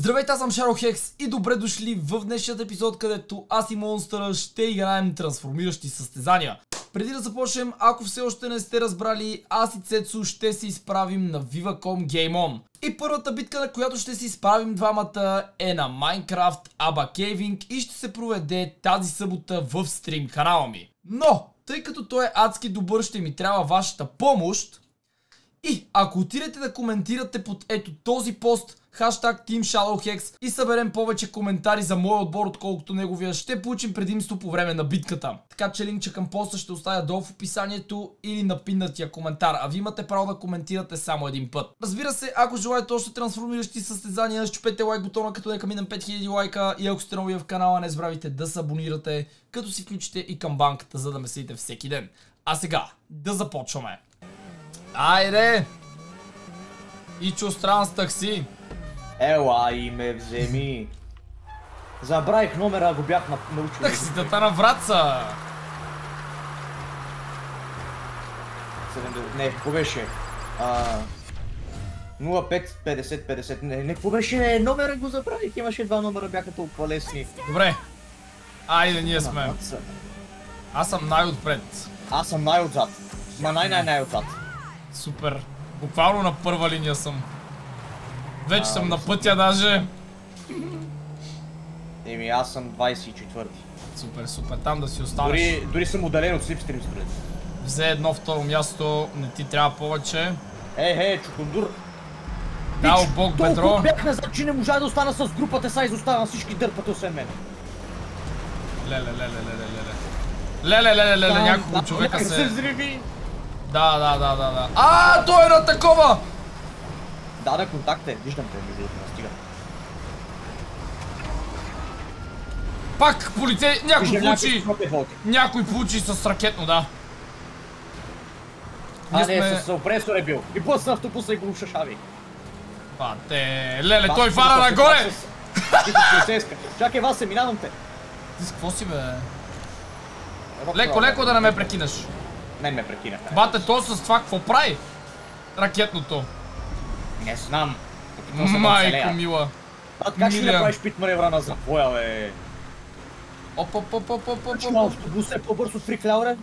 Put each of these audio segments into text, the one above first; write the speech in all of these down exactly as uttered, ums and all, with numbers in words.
Здравейте, аз съм Шарлхекс и добре дошли в днешният епизод, където аз и Монстъра ще играем трансформиращи състезания. Преди да започнем, ако все още не сте разбрали, аз и Цецо ще се изправим на Viva.com Game On. И първата битка, на която ще се изправим двамата, е на Minecraft Aba Caving и ще се проведе тази събота в стрим канала ми. Но, тъй като той е адски добър, ще ми трябва вашата помощ. И ако отидете да коментирате под ето този пост, хаштаг Team ShallowHex и съберем повече коментари за моя отбор, отколкото неговия, ще получим предимство по време на битката. Така че линкче към поста ще оставя долу в описанието или на пиннатия коментар, а ви имате право да коментирате само един път. Разбира се, ако желаете още трансформиращи състезания, щупете лайк бутона, като нека минем пет хиляди лайка, и ако сте нови в канала, не забравяйте да се абонирате, като си включите и камбанката, за да ме следите всеки ден. А сега, да започваме. Айде! Ичо стран с такси. Ела и ме вземи. Забравих номера, го бях научил. Такситата на Враца. Не, какво беше? нула пет петдесет петдесет. Не, не, какво беше? Номера го забравих. Имаше два номера, бяха толкова лесни. Добре. Айде, ние сме. Аз съм най-отпред. Аз съм най-отзад. Ма най-най-най-отзад. Супер. Буквално на първа линия съм. Вече а, съм на пътя даже. Еми, аз съм двайсет и четвърти. Супер, супер. Там да си останеш. Дори, дори съм удален от Slipstream Street. Взе едно второ място, не ти трябва повече. Ей, ей, чукундур. Дал бог бедро. Толкова бях назад, че не можа да остана с групата, сега изоставам всички дърпата освен мен. Леле, леле, леле, леле. Леле, леле, леле, няколко човека се... се взриви. Да, да, да, да, да. А, той е на такова! Да, да, контакт е. Виждам те, между другото, стига. Пак полицей, някой получи... Някой получи с ракетно, да. А, не, с опресор е бил. И блъсна автобуса и го ушашави. Бате, леле, той фара нагоре! Чакай, вас се, минавам те. Ти с какво си, бе? Леко, леко да не ме прекинеш. Не ме прекинахте. Бате, то с това какво прави? Ракетното. Не знам. Майко мила. Бат, как ще направиш пит маневра на запоя, бе? Оп, оп, оп, оп, оп, оп, оп. Автобус е по-бърз от фриклауре?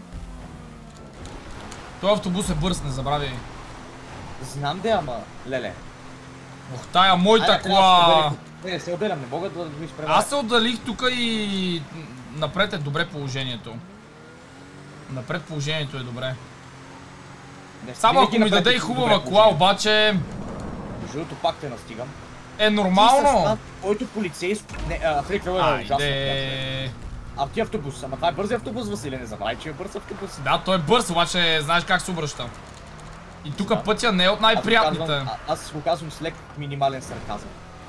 Той автобус е бърз, не забрави. Знам де, ама, леле. Ох, тая моята кола. Не, се отделям, не мога да го изпреваря. Аз се отдалих тук и напред е добре положението. Напред положението е добре. Само ако ми даде и хубава кола, обаче... Жълто пак те настигам. Е нормално! Който полицейско... Не, фриклауре е ужасно. А ти автобус, ама това е бързи автобус, Василе, не забравяй, че е бърз автобус. Да, той е бърз, обаче знаеш как се обръща. И тук пътя не е от най-приятните. Аз го казвам с лек минимален сарказъм.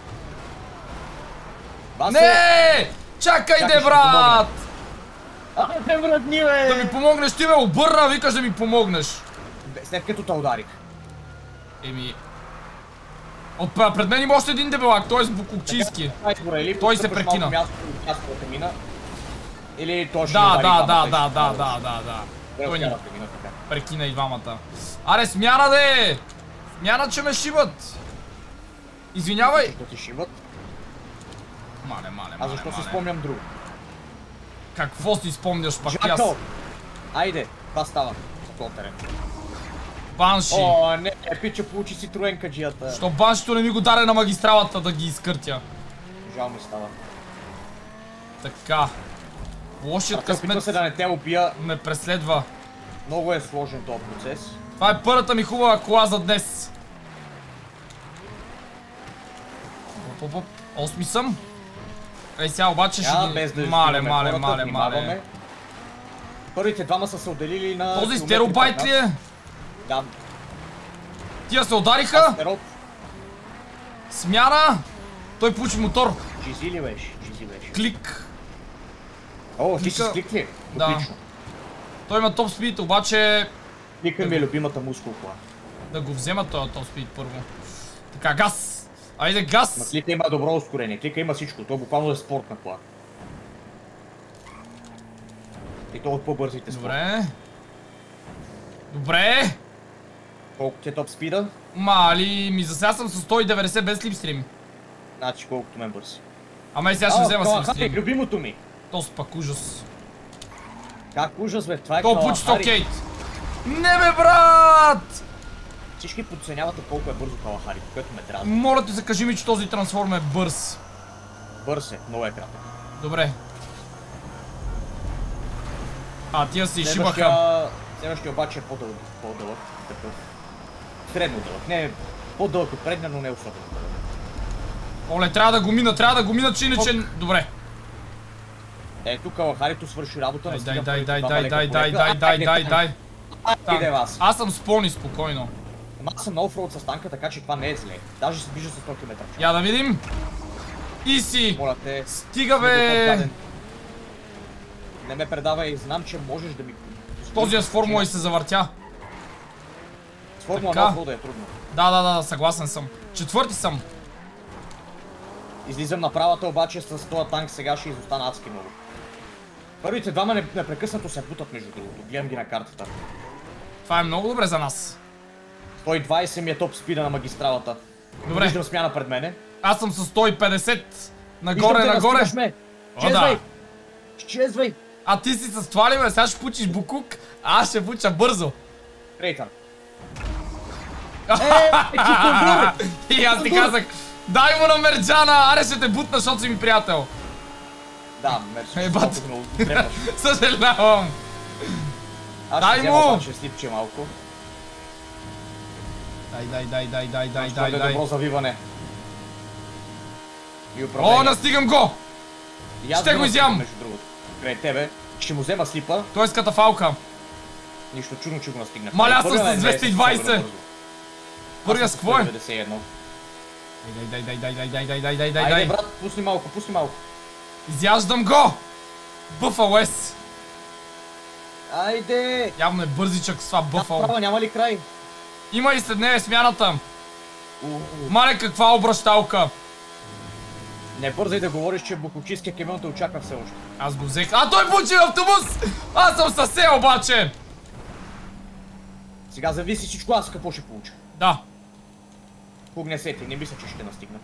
Не! Чакай де, брат! А, те вратни, бе! Да ми помогнеш, ти ме обърна, викаш да ми помогнеш. След като те ударих. Еми... Пред мен има още един дебелак, той е с букукчийски. Той се прекина. Или точно да, да, да, да, да, да, да, да. Той ни прекина и двамата. Аре, смяна де! Смяна, че ме шибат! Извинявай! Защо ти шибат? Мале, мале, мале. А защо си спомням друго? Какво си спомняш пак аз? Жакъл! Айде, това става. Толтерен. Банши! О, не, пича, получи си троенка джията. Що баншито не ми го даде на магистралата да ги изкъртя? Жал ми става. Така. Лошият късмет се да не те убия. ме преследва. Много е сложен този процес. Това е първата ми хубава кола за днес. Оп, оп, оп. Осми съм. Ей сега обаче ще ги... Мале, мале, мале, мале. Първите двама са се отделили на... Този стеробайт ли е? Да. Тия се удариха? Смяна! Той получи мотор. Джизи ли беше? Джизи беше. Клик. О, ти си с клик ли? Да. Той има топ спид, обаче... Клика ми е любимата мускулка. Да го взема този топ спид първо. Така, газ! Айде, газ! Ма клика има добро ускорение, клика има всичко, то буквално е спортна кола. И то от по-бързите спорт. Добре. Добре! Колко ти е топ спида? Мали, ми за сега съм с сто и деветдесет без слипстрим. Значи колкото ме бързи. Ама и сега ще взема си стрим. Любимото ми. То пак ужас. Как ужас, бе? Това е То пучи то Кейт. Не бе, брат! Всички подценявате колко е бързо Калахари, което ме трябва. Моля ти се, кажи ми, че този трансформ е бърз. Бърз е, много е кратък. Добре. А, тия си шибаха. Следващия обаче е по-дълъг, по-дълъг, такъв. Средно дълъг, не по-дълъг от предния, но не особено дълъг. Оле, трябва да го мина, трябва да го мина, че иначе... Добре. Ето Калахарито свърши работа. Дай, дай, дай, дай, дай, дай, дай, дай, дай, дай. Аз съм с пони, спокойно. Аз съм на офроуд с танка, така че това не е зле. Даже се движа с сто километра. Я да видим. Иси. Моля те. Стига, бе. Не ме предавай, знам, че можеш да ми... Този с формула и се завъртя. С формула на офроуда е трудно. Да, да, да, съгласен съм. Четвърти съм. Излизам на правата, обаче с този танк сега ще изостана адски много. Първите двама непрекъснато се бутат между другото. Гледам ги на картата. Това е много добре за нас. сто и двайсет ми е топ спида на магистралата. Добре. Виждам смяна пред мене. Аз съм с сто и петдесет. Нагоре, нагоре. Чезвай! Чезвай! А ти си с това ли, бе? Сега ще пучиш букук, а аз ще пуча бързо. Рейтър. И аз ти казах, дай му на Мерджана, аре ще те бутна, защото си ми приятел. Да, Мерджана. Съжалявам. Аз ще взема обаче слипче малко. Дай, дай, дай, дай, дай, дай, дай, дай. Добро завиване. О, настигам го! Ще го изям! Край тебе, ще му взема слипа. Той е с катафалка. Нищо чудно, че го настигнах. Маля, аз съм с двеста и двайсет. Първия с какво е? деветдесет и едно. Дай, дай, дай, дай, дай, дай, дай, дай, дай, дай. Айде, брат, пусни малко, пусни малко. Изяждам го! Бъфал Ес. Айде! Явно е бързичък с това Бъфал. Направо, няма ли край? Има и след нея смяната. Мале, каква обращалка. Не бързай да говориш, че букучийския кемион те очаква все още. Аз го взех. А, той получи автобус! Аз съм съсе обаче! Сега зависи всичко аз какво ще получа. Да. Погнесете, не мисля, че ще настигна.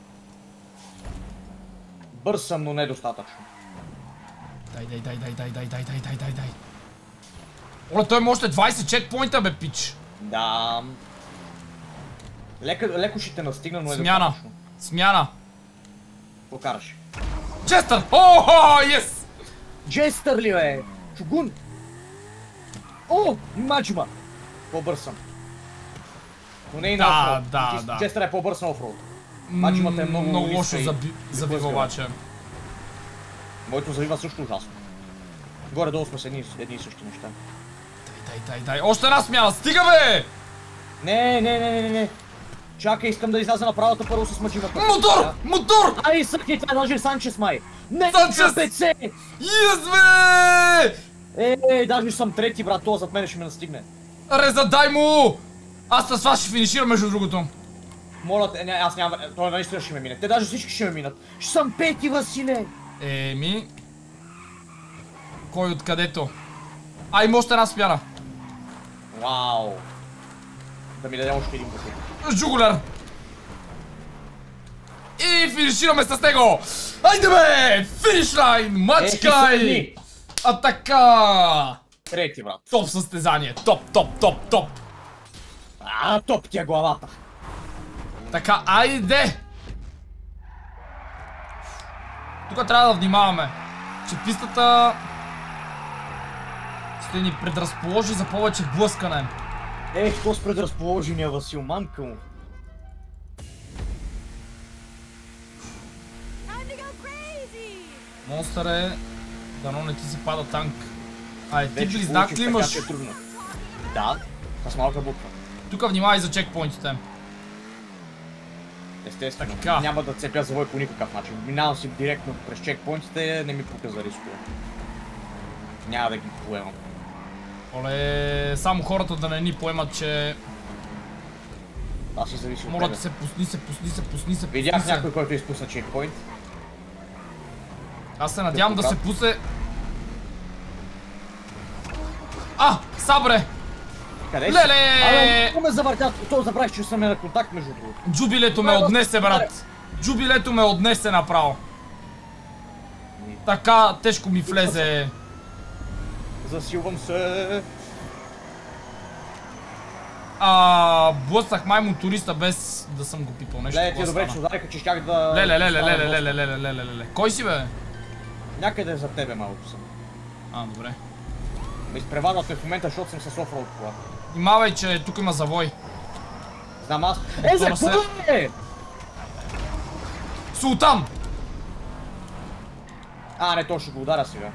Бърз съм, но недостатъчно. Дай, дай, дай, дай, дай, дай, дай, дай, дай, дай, дай. Оле, той има още двайсет чекпоинта, бе, пич. Да. Леко, леко ще те настигна, но е Смяна. достатъчно. Смяна. Покараш. Джестър! О, ес! Джестър ли, бе? Чугун! О, маджима! По-бърз съм. Но не и на офроуд. Да, да, Джестър е по-бърз на офроуд. Маджимата е много много лошо забива обаче. Моето завива също ужасно. Горе-долу сме с едни, едни и същи неща. Дай, дай, дай, дай. Още една смяна. Стига, бе! Не, не, не, не, не. Чакай, искам да изляза на правата първо с маджимата. Мотор! Да. Мотор! Ай, съхни, това е даже Санчес, май. Не, Санчес! Пеце! Yes, бе! Е, е, даже съм трети, брат, това зад мене ще ме настигне. Резадай му! Аз с това ще финиширам между другото. Моля те, не, аз няма, той наистина ще ме мине. Те даже всички ще ме минат. Ще съм пети, Василе! Еми... Кой откъдето? А, има още една смяна. Вау! Да ми даде още един път. Жугуляр! И финишираме с него! Айде, бе! Финиш лайн! Мачкай! Атака! Трети, брат. Топ състезание! Топ, топ, топ, топ! А, топ ти е главата! Така, айде! Тук трябва да внимаваме, че пистата ще ни предразположи за повече блъскане. Ех, то с предразположения, Васил, мамка му. Монстър е... Дано не ти се пада танк. А, е ти близнак ли имаш? Е да, с малка буква. Тук внимавай за чекпоинтите. Естествено, така. Няма да цепя завой по никакъв начин. Минавам си директно през чекпоинтите, не ми пука за рискове. Няма да ги поемам. Оле, само хората да не ни поемат, че... Аз си зависи от Моля тебе. да се пусни се, пусни се, пусни се, пусни Видях се. някой, който изпусна чекпоинт. Аз се надявам да се пусне... А! Сабре! Къде си? Леле! Абе, ме завъртя, то забравих, че съм е на контакт между другото. Джубилето ме отнесе, брат! Джубилето ме отнесе направо. Така тежко ми влезе. Засилвам се. А, блъснах май моториста без да съм го пипал нещо. Леле, ти е добре, че удариха, че щях да... Леле, леле, леле, леле, леле, леле, леле. Кой си, бе? Някъде за тебе малко съм. А, добре. Ме изпреварват в момента, защото съм с офроуд кола. Внимавай, че тук има завой. Знам аз. Е, за се... кой е? Султан! А, не, то ще го ударя сега.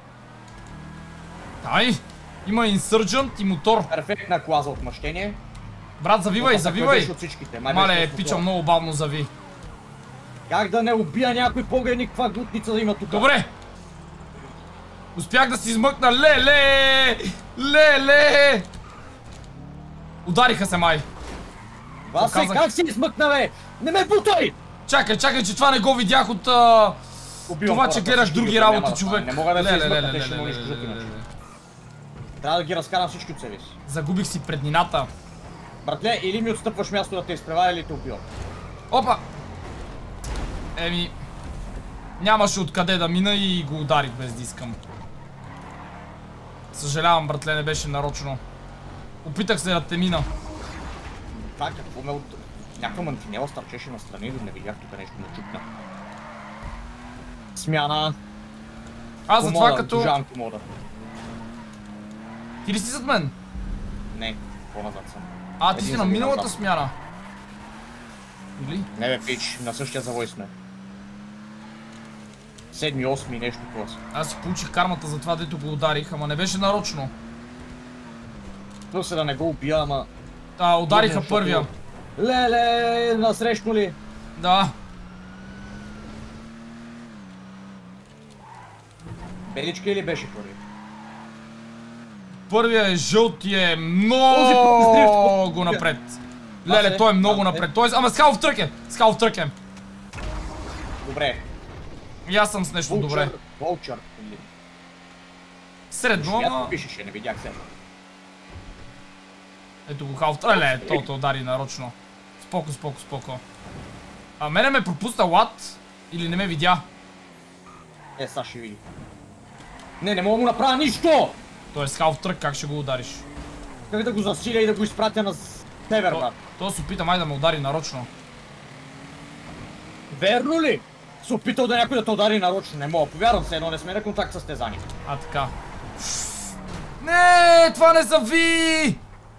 Ай! Има инсърджент и мотор. Перфектна кола за отмъщение. Брат, завивай, завивай! Мале, пича много бавно зави. Как да не убия някой по-грени каква глутница да има тук? Добре! Успях да си измъкна. Леле! Леле! Удариха се май. Васе, как си измъкна, бе? Не ме бутай! Чакай, чакай, че това не го видях от а... Убивам това, че гледаш други работи, да човек. Не мога да се Леле, измъкна, леле, те ще леле, му леле, унищожат леле, иначе. леле. Трябва да ги разкарам всички от себе си. Загубих си преднината. Братле, или ми отстъпваш място да те изпреваря, или те убивам. Опа! Еми... Нямаше откъде да мина и го ударих без да искам. Съжалявам, братле, не беше нарочно. Опитах се да те мина. Това какво ме от... Някаква мантинела стърчеше настрани, да не видях тук нещо ме чукна. Смяна. Аз за това като... Дожавам комода. Ти ли си зад мен? Не, по-назад съм. А, ти си на миналата смяна. Или? Не бе, пич, на същия завой сме. Седми, осми, нещо клас. Аз си получих кармата за това, дето го ударих, ама не беше нарочно. То се да не го убия, ама... А, удариха Защото- първия. Леле, насрещно ли? Да. Беличка или беше първи? Първия е жълт и е Този много напред. Леле, Аз е? той е много Аз е? напред. Той е... Ама с халф трък е. С халф трък е. Добре. И аз съм с нещо добре. Волчър. Средно, ама... Ясно пишеше, не видях се. Ето го халф трък. Леле, то те удари нарочно. Споко, споко, споко. А мене ме пропуста лад или не ме видя? Е, сега ще види. Не, не мога да му направя нищо! Той е с халф трък, как ще го удариш? Как да го засиля и да го изпратя на север, брат? То се опита май да ме удари нарочно. Верно ли? Се опитал да някой да те удари нарочно. Не мога, повярвам се, едно не сме на контакт с състезание. А, така. Не, това не зави!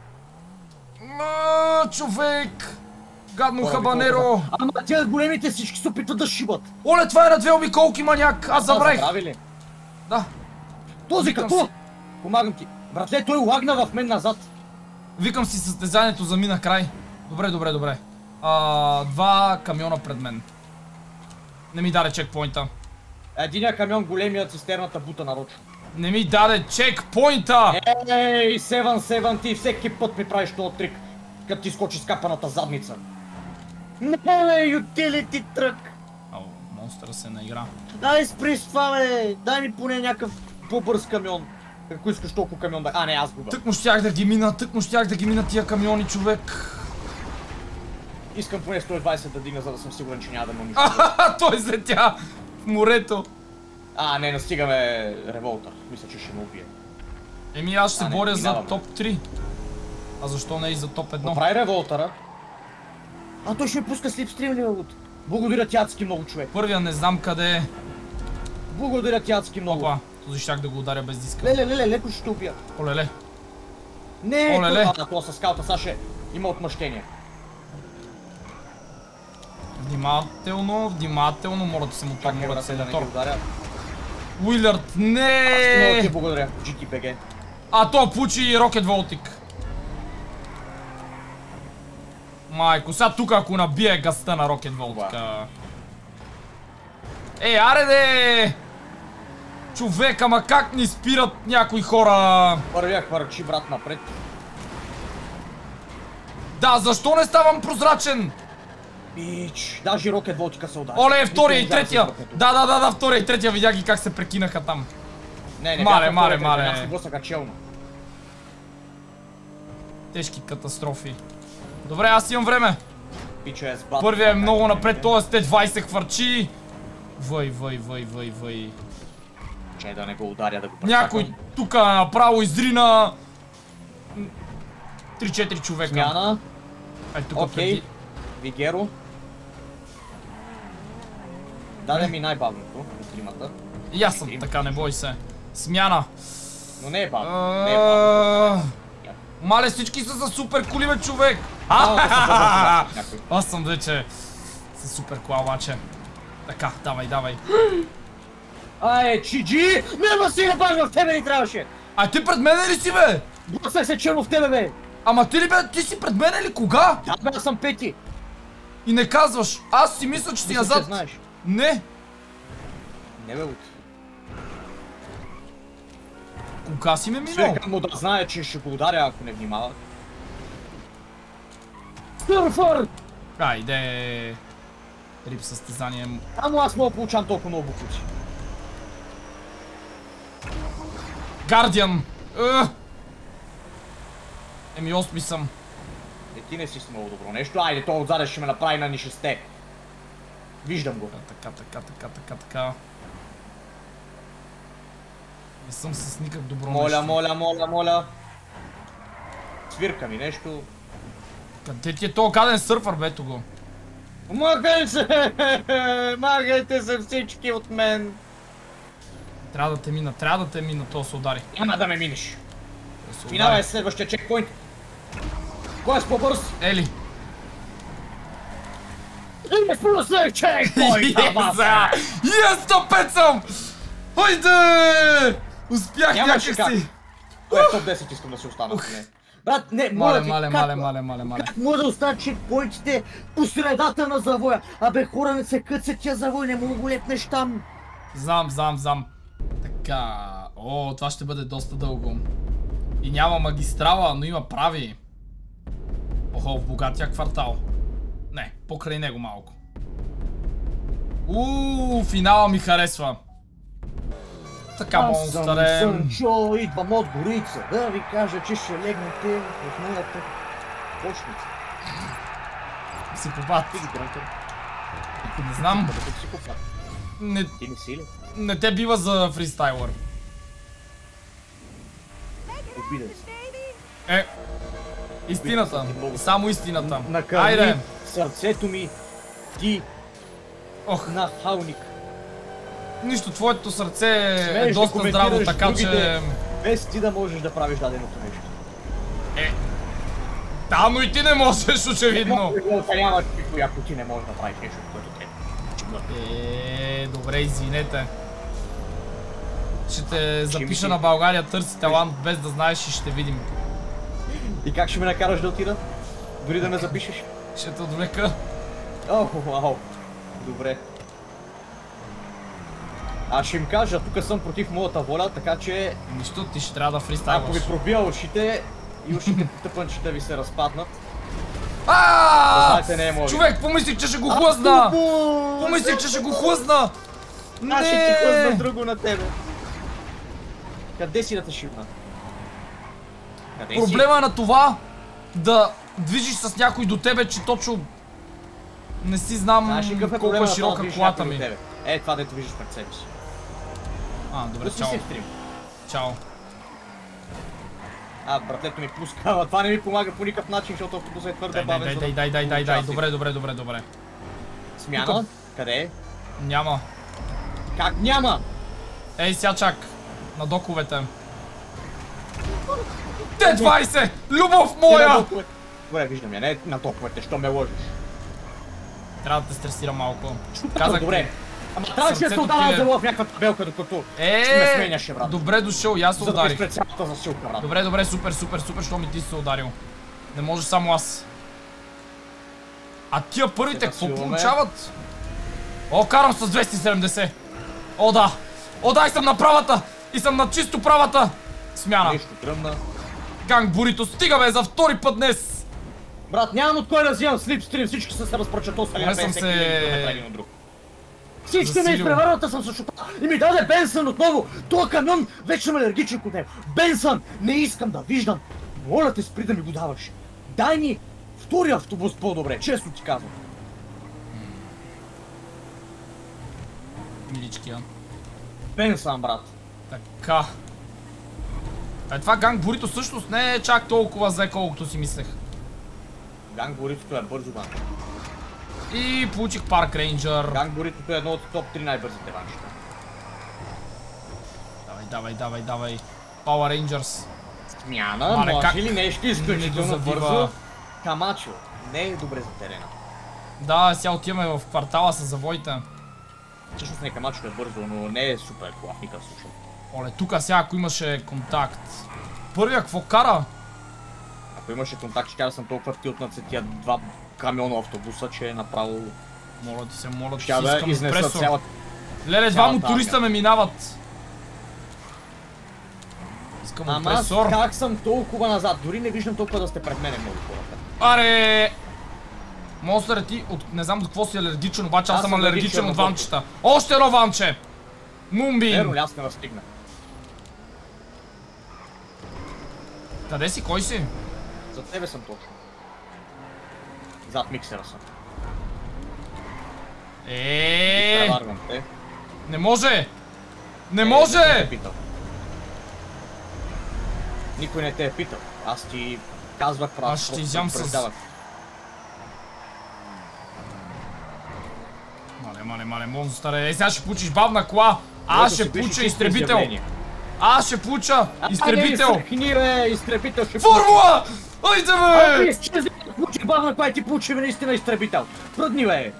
А, човек! Гадно хабанеро! Ама тия големите всички се опитват да шибат. Оле, това е на две обиколки, маняк! Аз забравих! Забрави ли? Да. Този Викам какво? си. Помагам ти. Братле, той лагна в мен назад. Викам си състезанието замина край. Добре, добре, добре. А, два камиона пред мен. Не ми даде чекпоинта. Единия камион, големия цистерната бута нарочно. Не ми даде чекпоинта! Ей, Севен Севен, ти всеки път ми правиш този трик, като ти скочи скапаната задница. Не, бе, ютилити трък. Ау, монстъра се наигра. Дай спри с това, бе. Дай ми поне някакъв по-бърз камион. Ако искаш толкова камион да... А, не, аз губа. Тък му щях да ги мина, тък му щях да ги мина тия камиони, човек. Искам поне сто и двайсет да дигна, за да съм сигурен, че няма да му нищо. Ахаха, той слетя в морето. А, не, настигаме револта. Мисля, че ще ме убие. Еми аз ще се А, не, боря за минаваме. топ три. А защо не и за топ едно? Прави револтъра. А той ще ми пуска слипстрим ли, бе? Благодаря ти адски много, човек. Първия не знам къде е. Благодаря ти адски много. Опа, този щях да го ударя без диска. Леле, леле, леко ще те убия. Олеле. Не, Олеле. това, това с скаута, сега ще има отмъщение. Внимателно, внимателно, мора да се мотор, Чакай, мора да брат, се да не ги мотор. ударя. Уилярд, Много ти не! благодаря, джи ти би джи. А то получи и Рокет Волтик. Майко, сега тук ако набие газта на Рокет Волтика. Ей, аре де! Човек, ама как ни спират някои хора? Първия хвърчи, брат, напред. Да, защо не ставам прозрачен? Бич, даже Рокет Волтика се удари. Оле, втория и Никой не третия! знае с Рокет Да, да, да, да, втория и третия, видях ги как се прекинаха там. Не, не, Мале, бяха мале, вторите, мале. Аз се блъснаха челно. Тежки катастрофи. Добре, аз имам време. Пича е с бат. Първият е много напред, т.е. те двайсет хвърчи. Въй, въй, въй, въй, въй. Чай да не го ударя, да го пречакам. Някой тук направо изрина. три-четири човека. Смяна. Ай, тук Окей. преди. Вигеро. Даде ми най-бавното от тримата. И аз съм така, не бой се. Смяна. Но не е бавно. Не е бавно. Мале, всички са за супер коли, бе, човек! Аз съм вече с супер кола, обаче. Така, давай, давай. Ай, Чиджи! Мирно си, баш в тебе ни трябваше! А ти пред мене ли си, бе? Блъснах се черно в тебе, бе! Ама ти ли, бе? Ти си пред мене ли? Кога? Да, бе, аз съм пети! И не казваш. Аз си мисля, че си Мисля, назад. че знаеш. Не. Не, бе, от... Кога си ме минал? Човека му да знае, че ще го ударя, ако не внимава. Сърфър! Айде. Рип състезание. Само аз мога да получавам толкова много букуци. Гардиан. Еми, осми съм. Е, ти не си с много добро нещо. Айде, той отзаде ще ме направи на ни шесте. Виждам го. Така, така, така, така, така. Не съм с никак добро Моля, нещо. моля, моля, моля. Свирка ми нещо. Къде ти е този гаден сърфър, бе, го? Махай се! Махайте се всички от мен! Трябва да те мина, трябва да те мина, то се удари. Няма да ме минеш. Да се Минава е удари. следващия чекпоинт. Кой е с по-бърз? Ели. И е след чекпоинт! Ес, сто пет съм! Хайде! Успях Нямаше някак си. Кой е топ десет искам да си остана. Не. Брат, не, моля Мале, ти, мале, как- мале, мале, мале, мале. Как може да останат чекпоинтите по средата на завоя? Абе, хора, не се къцат тия завой, не мога го лепнеш там. Знам, знам, знам. Така. О, това ще бъде доста дълго. И няма магистрала, но има прави. Охо, в богатия квартал. Не, покрай него малко. Ууу, финала ми харесва. Така, монстъре. Сънчо, идвам от горица, да ви кажа, че ще легнете в моята почница. Психопат. Ти ги дрънкър. Не знам. Да бъде психопат. Не, Ти не си ли? не те бива за фристайлър. Обиден си. Е, истината. Само истината. Накърни Айде. сърцето ми, ти, Ох, нахалник. нищо, твоето сърце е Смееш да доста здраво, коментираш така че... другите, без ти да можеш да правиш даденото нещо. Е, да, но и ти не можеш, очевидно. Не оценяваш никой, ако ти не можеш да правиш нещо, което те. Е, добре, извинете. Ще те запиша мисли? на България търси талант, без да знаеш и ще видим. И как ще ме накараш да отида? Дори да ме запишеш? Ще те отвлека. О, вау. Добре. Аз ще им кажа, тук съм против моята воля, така че Нищо, ти ще трябва да ако ви фристайлваш. пробия ушите и ушите по тъпънчета ви се разпаднат, Аааа! знаете, не е може. Човек, помислих, че ще го хлъзна! Помислих, че ще го хлъзна! Аз ще ти хлъзна Не! друго на тебе. Къде си да те шибна? Къде си? Проблема е на това да движиш с някой до тебе, че точно не си знам Знаеш ли какъв е колко е проблема на това да широка видиш колата някой до ми. тебе? Е, това дето виждаш пред себе си. А, добре, Пусни чао. си в стрим. Чао. А, братлето ми пуска, ама това не ми помага по никакъв начин, защото автобусът е твърде Дай, бавен. дай, за дай, да дай, дай, дай, дай, участвам. добре, добре, добре, добре. Смяна? Тука. Къде е? Няма. Как няма? Ей, ся чак. На доковете. Т двайсет! Любов Не, на моя! токовете. Добре, виждам я, не на токовете, що ме ложиш. Трябва да те стресира малко. Казах, добре. Ама трябваше да се сърцето ударя ти е- за в някаква табелка, докато ще ме Е, сменяше, брат. добре дошъл, и аз се За да ударих. пред цялата засилка, брат. Добре, добре, супер, супер, супер, що ми ти си се ударил. Не може само аз. А тия първите какво засилваме. получават? О, карам с двеста и седемдесет. О, да. О, да, и съм на правата. И съм на чисто правата. Смяна. Нещо тръмна. Ганг Бурито, стига бе, за втори път днес. Брат, нямам от кой да взимам слипстрим, всички са се разпрочатосали на Поне съм петдесет се- километра един от друг. Всички ме засилил. изпреварват, съм се шупал и ми даде Бенсън отново. Този камион вече съм алергичен от него. Бенсън, не искам да виждам. Моля те, спри да ми го даваш. Дай ми втори автобус по-добре, често ти казвам. Милички, а. Пен сам, брат. Така. Е, това ганг бурито всъщност не е чак толкова зле, колкото си мислех. Ганг буритото е бързо, бан. И получих парк рейнджър. Ганг буритото е едно от топ три най-бързите ванчета. Давай, давай, давай, давай. Power Rangers. Смяна, Мале, може как ли нещо изключително не го бързо? завива? Камачо, не е добре за терена. Да, сега отиваме в квартала с завоите. Всъщност не Камачо е бързо, но не е супер кола в никакъв случай. Оле, тук сега ако имаше контакт. Първия какво кара? Ако имаше контакт, ще да съм толкова тилтнат за тия два камиона автобуса, че е направо... Моля ти се, моля ти се, Ще да искам изнеса пресо. цялата... Леле, два моториста ме минават. Искам Ама аз опресор. как съм толкова назад? Дори не виждам толкова да сте пред мене много хората. Аре! Монстър, ти от не знам до какво си алергичен, обаче аз, Аз съм съм алергичен алергичен от на ванчета. Още едно ванче! Мумбин! Верно ли, аз не настигна. Къде си? Кой си? За тебе съм точно. Зад миксера съм. Еее! Преварвам те. Не може! Не Е, може! никой не те е питал. Никой не те е питал. Аз ти казвах правда. Аз ще изям с... Мале, мале, мале, монстър е. Е, сега ще получиш бавна кола. Аз ще получа изтребител. Аз ще получа изтребител. Сърхни, бе, изтребител ще Формула! Айде, бе! Ай, ще получих бавна кола и ти получи наистина изтребител. Пръдни, бе!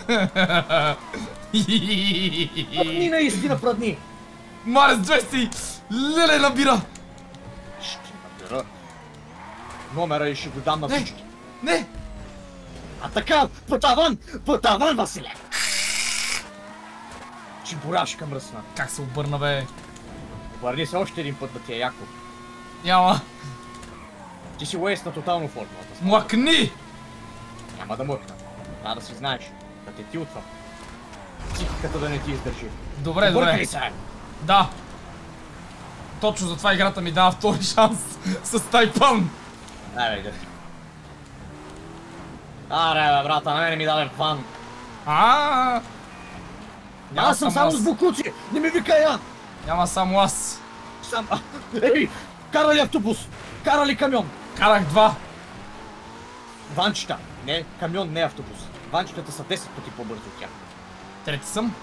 Пръдни, наистина, пръдни! Мале, с двеста! Леле, набира! Ще набира. Номера и ще го дам на Не. всички. Не! А така, по таван! По таван, Василе! Чебурашка мръсна. Как се обърна, бе? Обърни се още един път да ти е яко. Няма. Ти си уейст на тотално формулата. Млъкни! Няма да мъкна. Трябва да си знаеш. Да те тилтвам. Психиката да не ти издържи. Добре, Объркай добре. се! Да. Точно затова играта ми дава втори шанс с Тайпан. Ай, бе, да. Аре, бе, брата, на мене ми даде фан. А, Аз съм само с букуци! Не ми викай я! Няма само аз. Сам... а, Ей! Кара ли автобус? Кара ли камион? Карах два. Ванчета. Не, камион, не автобус. Ванчетата са десет пъти по-бързи от тях. Трети съм.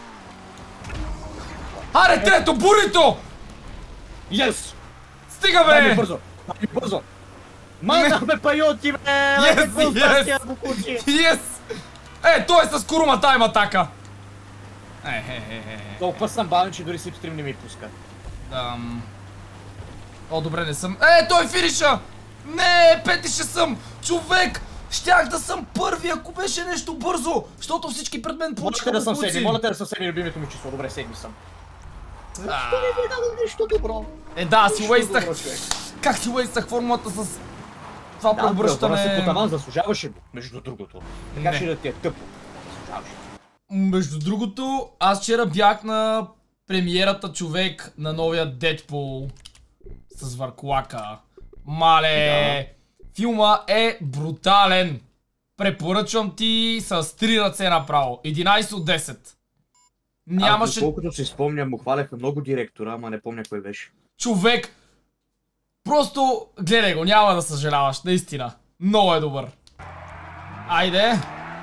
Аре, трето, бурито! Yes! Стига, Дай ми бе! бързо! Дай ми бързо! Мазахме пайоти, бе! Yes, Какво yes! става с тия букуци? Yes! Е, той е с Курума Тайм атака. Е, е, е, е. Толкова съм бавен, че дори Сипстрим не ми пуска. Ам... О, добре, не съм. Е, той финиша! Не, пети ще съм! Човек! Щях да съм първи, ако беше нещо бързо! Защото всички пред мен Моля получиха те да съм букуци. седми, моля те да съм седми, любимето ми число. Добре, седми съм. Защо не ви дадам нищо добро? Е, да, си Нищо уейстах. добро, човек. Как си уейстах формулата с това Да, преобръщане... си по преобръщане? таван, заслужаваше го, между другото. Така Не. че да ти е тъпо. Заслужаваше. Между другото, аз вчера бях на премиерата, човек, на новия Дедпул с Варкулака. Мале, филма е брутален. Препоръчвам ти с три ръце направо. единайсет от десет. Нямаше... А, колкото си спомням, му хваляха много директора, ама не помня кой беше. Човек, просто гледай го, няма да съжаляваш, наистина. Много е добър. Айде.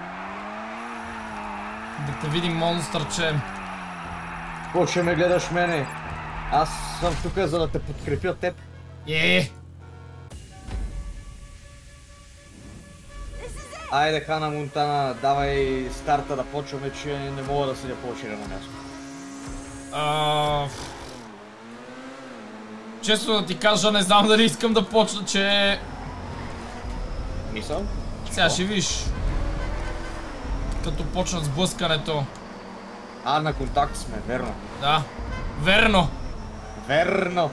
Да те видим, монстърче. Какво ще ме гледаш мене? Аз съм тук, за да те подкрепя теб. Е, Айде, Хана Монтана, давай старта да почваме, че не мога да седя повече на място. а... Честно да ти кажа, не знам дали искам да почна, че... Мисъл? Сега ще виж. Като почнат сблъскането. А, на контакт сме, верно. Да. Верно. Верно!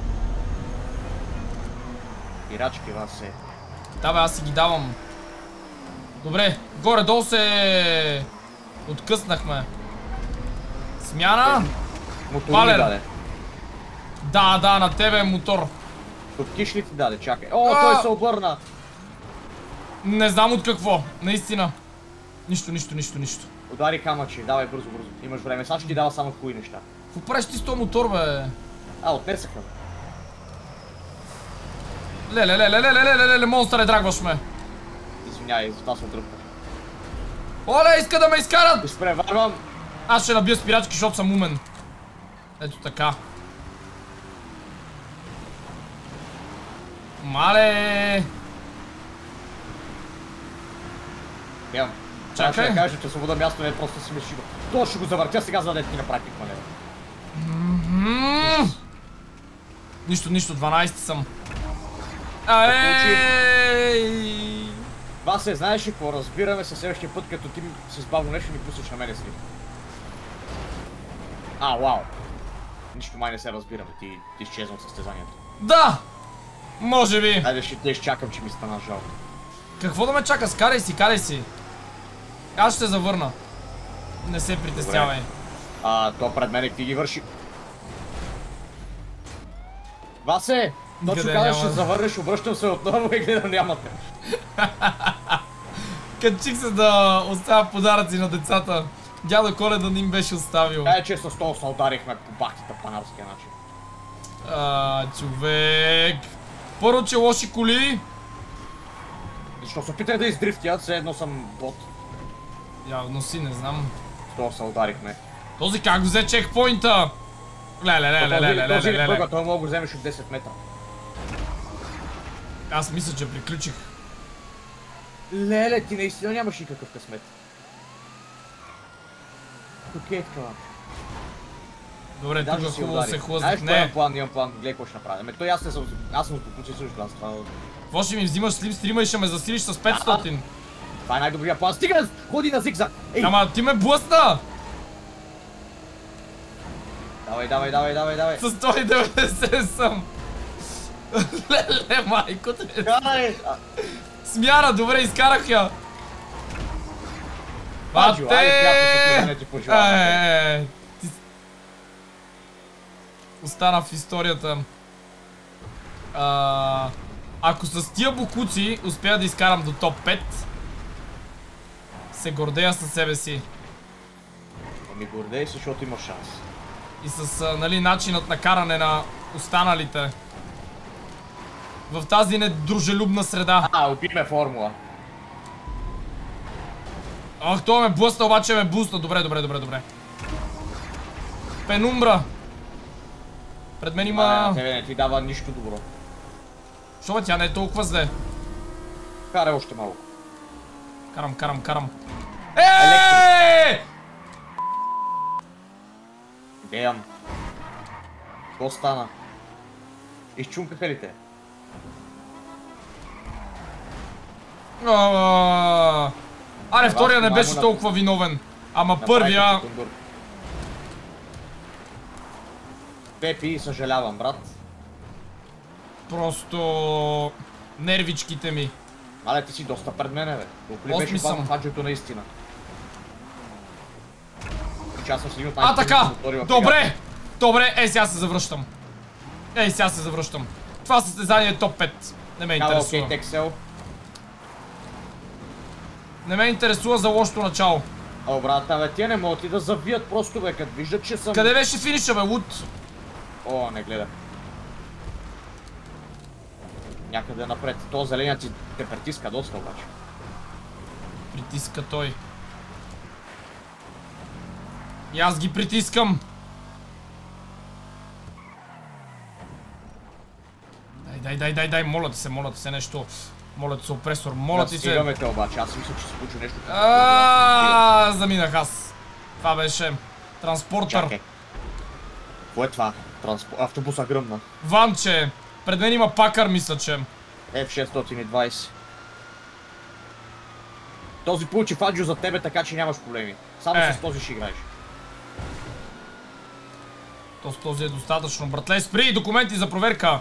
Пирачки вас е. Да, бе, аз си ги давам. Добре, горе-долу се... Откъснахме. Смяна. Мотор Пален. ми даде. Да, да, на тебе е мотор. Топтиш ли ти даде? Чакай. О, А! той се обърна! Не знам от какво, наистина. Нищо, нищо, нищо, нищо. Удари камъче, давай бързо, бързо. Имаш време, сега ще ти дава само хубави неща. Какво правиш ти с този мотор, бе? А, отнесаха. Леле, леле, леле, леле, леле, монстър е, драгваш ме. Извинявай, за това се отдръпнах. Оле, иска да ме изкарат! Изпреварвам. Аз ще набия спирачки, защото съм умен. Ето така. Мале! Ям. Чакай. Ще да кажа, че свобода място не е просто си мешиго. То ще го завъртя сега, за да ти направи маневра. Нищо, нищо, дванайсети съм. Ей! Васе, знаеш ли какво? Разбираме се следващия път, като ти с бавно нещо ми пуснеш на мене си. А, вау. Нищо май не се разбираме, ти, ти изчезна от състезанието. Да! Може би. Айде ще те изчакам, че ми стана жалко. Какво да ме чака? Скарай си, карай си. Аз ще завърна. Не се притеснявай. А, то пред мене ти ги върши. Васе! Точно казваш, ще завърнеш, обръщам се отново и гледам нямате. Качих се да оставя подаръци на децата. Дядо Коледа не им беше оставил. Е, че с това се ударихме по бахтите панарския начин. А, човек. Първо, че лоши коли. Защо се опитах да издрифтят, все едно съм бот. Явно си, не знам. С това се ударихме. Този как взе чекпоинта? Леле, леле, леле, леле, Този леле. пърга, той мога да го вземеш от десет метра. Аз мисля, че приключих. Леле, ти наистина нямаш никакъв късмет. Кокетка. Добре, тук Даже си хубаво удари. се Знаеш, хлъзнах. кой имам Не. план, имам план, гледай какво ще направим. Ме, той аз не съм, аз съм с бокуци също, аз това... Какво ще ми взимаш слипстрима и ще ме засилиш с петстотин? Това е най-добрия план. Стига, ходи на зигзаг! Ей! Ама ти ме блъсна! Давай, давай, давай, давай, давай. С сто и деветдесет съм. Леле, майко те. Карай! Смяна, добре, изкарах я. Баджо, Бате! айде, приятно състезание ти пожелавам. Е, ти... Остана в историята. А... Ако с тия бокуци успея да изкарам до топ пет, се гордея със себе си. Ами гордей се, защото имаш шанс. И с, а, нали, начинът на каране на останалите. В тази недружелюбна среда. А, убий ме формула. Ах, това ме блъсна, обаче ме бусна. Добре, добре, добре, добре. Пенумбра. Пред мен има... А, не, тебе не ти дава нищо добро. Шо бе, тя не е толкова зле. Карай още малко. Карам, карам, карам. Еее! Деям. Какво стана? Изчункаха ли те? Ааа. Аре, втория не беше толкова виновен. Ама първия... Пепи, съжалявам, брат. Просто... Нервичките ми. Мале, ти си доста пред мене, бе. Колко ли Осми беше съм. бавно фаджото наистина? И аз съм си един от А, най-трудните така! мотори в Добре! Добре, ей сега се завръщам. Ей сега се завръщам. Това състезание е топ пет. Не ме играта. Окей, интересува. Тексел. Не ме интересува за лошото начало. О, брата, бе, тия не могат и да завият просто, бе, като виждат, че съм... Къде беше финиша, бе, Луд? О, не гледах. Някъде напред. То зеленият ти те притиска доста, обаче. Притиска той. И аз ги притискам. Дай, дай, дай, дай, дай, моля ти се, моля ти се нещо. Моля ти се, опресор, моля ти се. Настигаме те обаче, аз мисля, че се случи нещо. Аааа, заминах аз. Това беше транспортър. Чакай. Какво е това? Автобуса гръмна. Ванче. Пред мен има Пакър, мисля, че. Еф шестстотин и двайсет. Този получи фаджо за тебе, така че нямаш проблеми. Само Е. с този ще играеш. То с този е достатъчно. Братле, спри! Документи за проверка!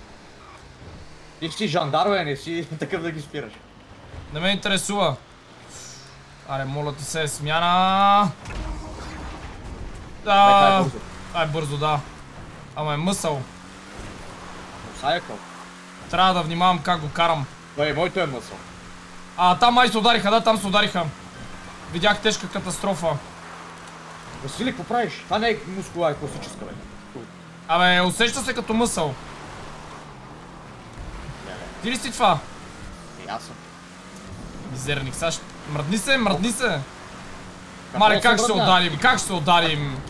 Ти си жандар, бе, не си такъв да ги спираш. Не ме интересува. Аре, моля ти се, смяна! Да. бързо. Ай, бързо, да. Ама е мъсъл. Саякъл. Трябва да внимавам как го карам. Той, моето е мъсъл. А, там май се удариха, да, там се удариха. Видях тежка катастрофа. Васили, какво правиш? Това не е мускула, е класическа, бе. Абе, усеща се като мъсъл. Ти ли си това? И аз съм. Мизерник, сега ще... Мръдни се, мръдни се! Мале, как ще се ударим? Как ще се ударим?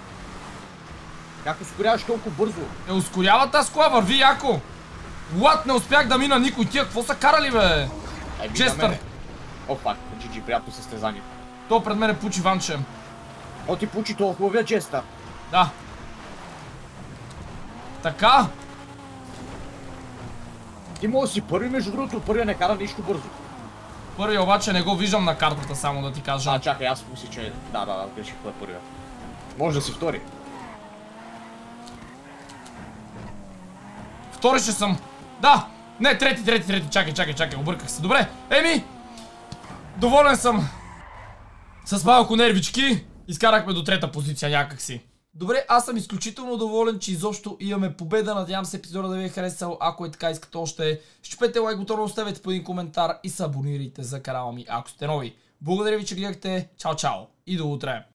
Как ускоряваш толкова бързо? Е, ускорява тази кола, върви яко! Лад, не успях да мина никой, тия какво са карали, бе? Честър! О, фак, джи джи, приятно състезание. То пред мен е Пучи Ванче. О, ти Пучи, това хубавия Честър. Да. Така. Ти може да си първи, между другото, първия не кара нищо бързо. Първия обаче не го виждам на картата, само да ти кажа. А, чакай, аз мисля, че... Да, да, да, греших, кой е първия. Може да си втори. Втори ще съм. Да! Не, трети, трети, трети. Чакай, чакай, чакай, обърках се. Добре, еми! Доволен съм. С малко нервички изкарахме до трета позиция някакси. Добре, аз съм изключително доволен, че изобщо имаме победа. Надявам се епизода да ви е харесал. Ако е така, искате още, щупете лайк бутона, оставете по един коментар и се абонирайте за канала ми, ако сте нови. Благодаря ви, че гледахте. Чао, чао и до утре.